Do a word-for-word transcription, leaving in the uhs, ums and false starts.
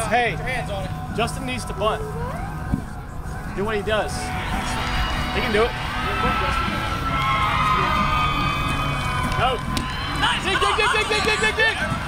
Hey, Put your hands on it. Justin needs to bunt. Do what he does. He can do it. No. Nice. Dig, dig, dig, dig, dig, dig, dig, dig.